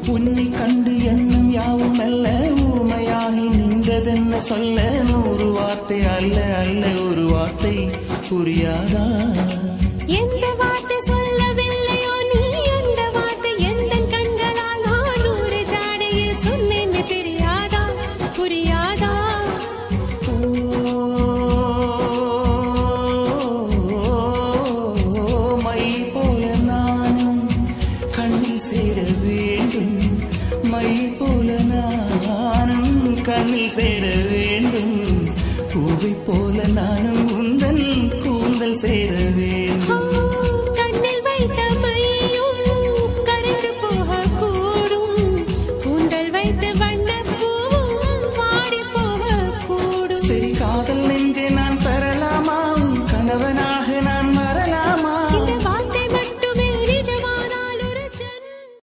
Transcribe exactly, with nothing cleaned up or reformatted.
உன்னை கண்டு எண்ணம் யாவும் அல்ல ஊமையாகி நின்றதென்ன சொல்ல நூறு வார்த்தை அல்ல அல்ல ஒரு வார்த்தை புரியாதா எந்த வார்த்தை சொல்லவில்லையோ நீ அந்த வார்த்தை எந்த கண்களால் நான் நூறு ஜாடையில் சொன்னேன்னு தெரியாதா புரியாதா மை போல நானும் கண்ணில் சேர வேண்டும் மை போல நானும் கண்ணில் சேர வேண்டும் பூவை போல நானும் உந்தன் கூந்தல் சேர வேண்டும்